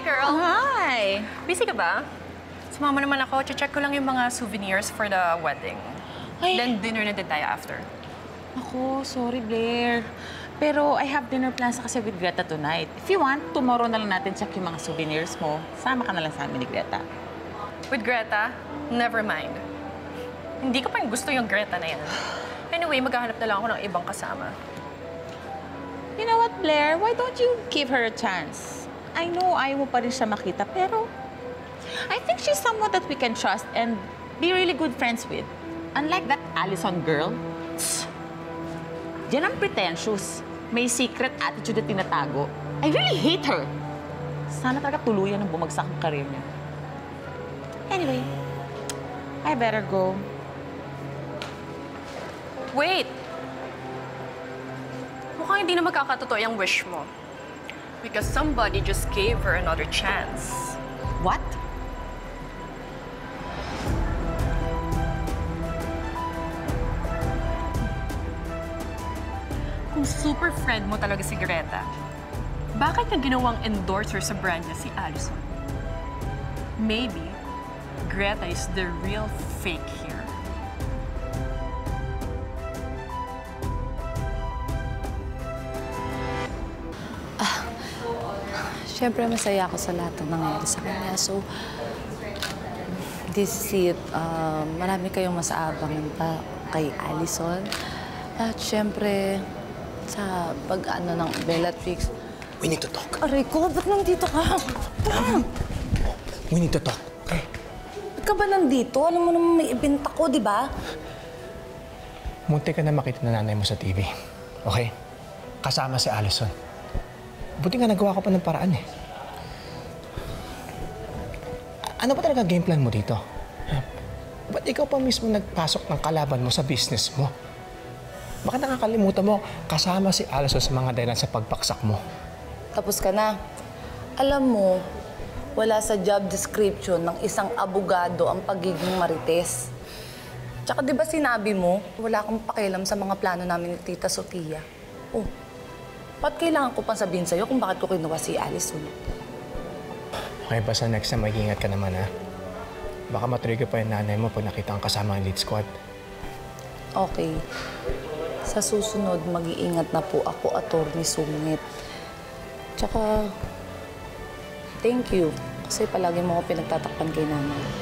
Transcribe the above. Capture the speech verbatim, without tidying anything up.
girl! Hi! Busy ka ba? Sumama naman ako. Check ko lang yung mga souvenirs for the wedding. Ay. Then dinner na din tayo after. Ako, sorry, Blair. Pero I have dinner plans kasi with Greta tonight. If you want, tomorrow na lang natin check yung mga souvenirs mo. Sama ka na lang sa amin ni Greta. With Greta? Never mind. Hindi ko pa gusto yung Greta na yan. Anyway, maghahanap na lang ako ng ibang kasama. You know what, Blair? Why don't you give her a chance? I know ayaw mo pa rin siya makita, pero I think she's someone that we can trust and be really good friends with. Unlike that Allison girl, tss, yan ang pretentious. May secret attitude na tinatago. I really hate her. Sana talaga tuluyan ng bumagsak ang career niya. Anyway, I better go. Wait! Mukhang hindi na magkakatotoo yung wish mo. Because somebody just gave her another chance. What? Kung super friend mo talaga si Greta, bakit niya ginawang endorser sa brand niya si Allison? Maybe, Greta is the real fake here. Siyempre, masaya ako sa lahat ng nangyari sa kanya. So, this is it. Uh, marami kayong masaabangan pa kay Allison. At siyempre, sa pag-ano ng Bellatrix. We need to talk. Aray ko, ba't nandito ka? We need to talk, okay? Ba't ka ba nandito? Alam mo naman may event ako, di ba? Munti ka na makita na nanay mo sa T V, okay? Kasama si Allison. Buti nga nagawa ko pa ng paraan eh. Ano ba talaga game plan mo dito? Ba't ikaw pa mismo nagpasok ng kalaban mo sa business mo? Baka nakakalimutan mo, kasama si Allison sa mga dahilan sa pagpaksak mo. Tapos ka na. Alam mo, wala sa job description ng isang abogado ang pagiging marites. Tsaka di ba sinabi mo, wala kang pakialam sa mga plano namin ni Tita Sofia? Oh, ba't kailangan ko pang sabihin sa'yo kung bakit ko kinuha si Allison? Okay, basta next time mag-iingat ka naman, ha? Baka matrigger pa yung nanay mo pag nakita ang kasama ng lead squad. Okay. Sa susunod, mag-iingat na po ako, Atty. Sungit. Tsaka, thank you. Kasi palagi mo ako pinagtatakpan kay nanay.